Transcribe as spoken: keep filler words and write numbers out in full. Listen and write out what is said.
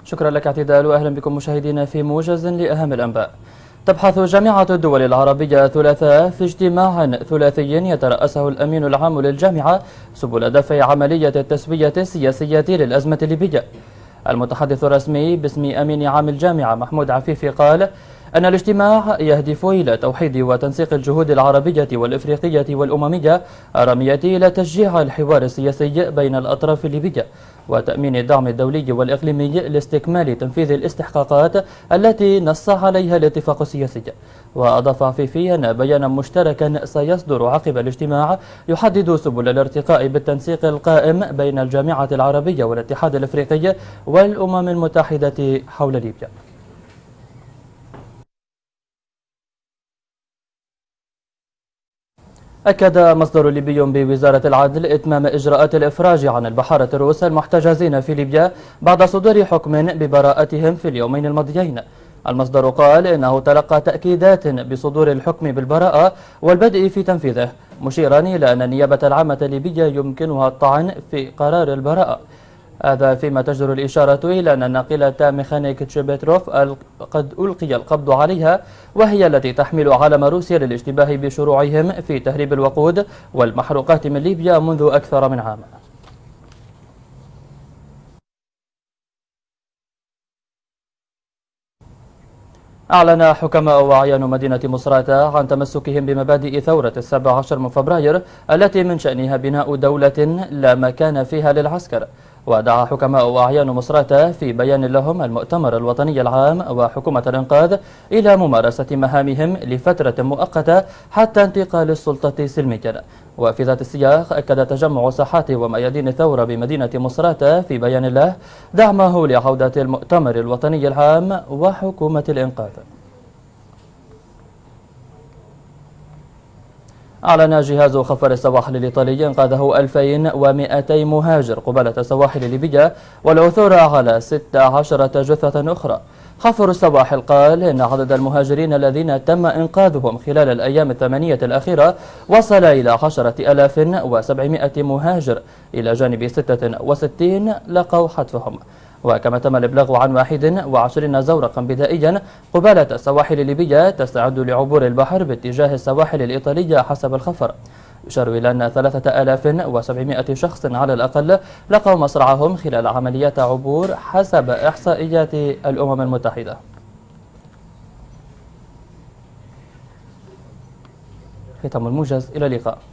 شكرا لك اعتدال، وأهلا بكم مشاهدينا في موجز لأهم الأنباء. تبحث جامعة الدول العربية الثلاثاء في اجتماع ثلاثي يترأسه الأمين العام للجامعة سبل دفع عملية التسوية السياسية للأزمة الليبية. المتحدث الرسمي باسم أمين عام الجامعة محمود عفيفي قال أن الاجتماع يهدف إلى توحيد وتنسيق الجهود العربية والإفريقية والأممية الرامية إلى تشجيع الحوار السياسي بين الأطراف الليبية وتأمين الدعم الدولي والإقليمي لاستكمال تنفيذ الاستحقاقات التي نص عليها الاتفاق السياسي. وأضاف عفيفي أن بيانا مشتركا سيصدر عقب الاجتماع يحدد سبل الارتقاء بالتنسيق القائم بين الجامعة العربية والاتحاد الإفريقي والأمم المتحدة حول ليبيا. أكد مصدر ليبي بوزارة العدل إتمام إجراءات الإفراج عن البحارة الروس المحتجزين في ليبيا بعد صدور حكم ببراءتهم في اليومين الماضيين. المصدر قال إنه تلقى تأكيدات بصدور الحكم بالبراءة والبدء في تنفيذه، مشيرا إلى أن النيابة العامة الليبية يمكنها الطعن في قرار البراءة. هذا فيما تجدر الإشارة إلى أن الناقلة ميخانيك تشيبتروف قد ألقي القبض عليها، وهي التي تحمل علم روسيا للاشتباه بشروعهم في تهريب الوقود والمحروقات من ليبيا منذ أكثر من عام. أعلن حكماء وأعيان مدينة مصراتة عن تمسكهم بمبادئ ثورة السابع عشر من فبراير التي من شأنها بناء دولة لا مكان فيها للعسكر. ودعا حكماء وأعيان مصراتة في بيان لهم المؤتمر الوطني العام وحكومة الإنقاذ إلى ممارسة مهامهم لفترة مؤقتة حتى انتقال السلطة سلميا. وفي ذات السياق أكد تجمع ساحات وميادين الثورة بمدينة مصراتة في بيان له دعمه لعودة المؤتمر الوطني العام وحكومة الإنقاذ. أعلن جهاز خفر السواحل الإيطالي إنقاذه ألفين ومئتي مهاجر قبالة سواحل ليبيا والعثور على ستة عشر جثة أخرى. خفر السواحل قال إن عدد المهاجرين الذين تم إنقاذهم خلال الأيام الثمانية الأخيرة وصل إلى عشرة آلاف وسبعمئة مهاجر، إلى جانب ستة وستين لقوا حتفهم. وكما تم الإبلاغ عن واحد وعشرين زورقا بدائيا قبالة السواحل الليبية تستعد لعبور البحر باتجاه السواحل الإيطالية حسب الخفر. يشار إلى أن ثلاثة آلاف وسبعمئة شخص على الأقل لقوا مصرعهم خلال عمليات عبور حسب إحصائيات الأمم المتحدة. ختام الموجز، إلى اللقاء.